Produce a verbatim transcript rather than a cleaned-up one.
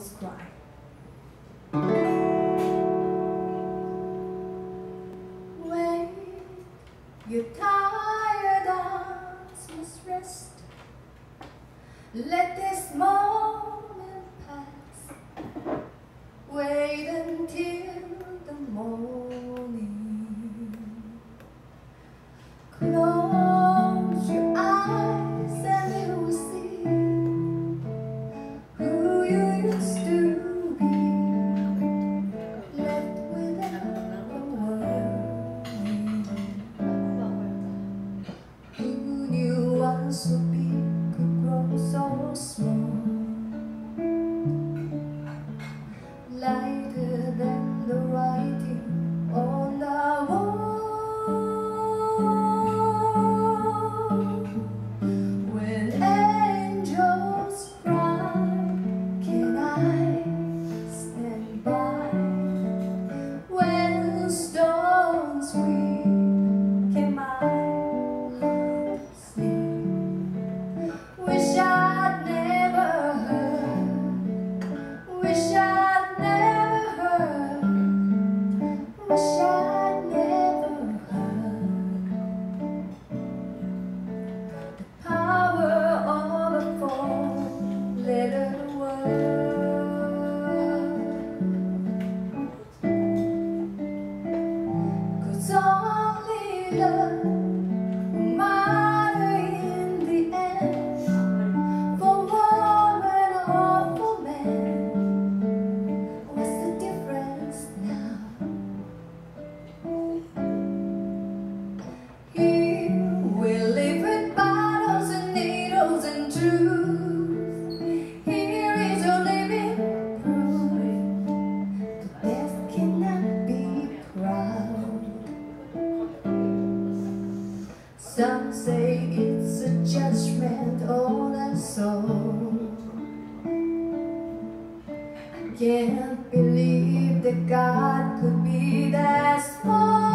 angels cry. When you're tired, eyes must rest. Let this moment pass. Wait until the morning. Close your eyes and you will see who you used to be, left without a worry. Who knew one so big could grow so small, lighter than the writing on the wall. When angels cry, can I stand by? When storms weep, can my heart sleep? Wish I'd never heard, wish I'd never heard, wish I'd never heard the power of a four-letter word. 'Cause only love will matter in the end, for woman or for man. What's the difference now? Here we live with bottles and needles and truth. Here is your living proof. The death cannot be proud. Some say it's a judgment on the soul. I can't believe that God could be that small.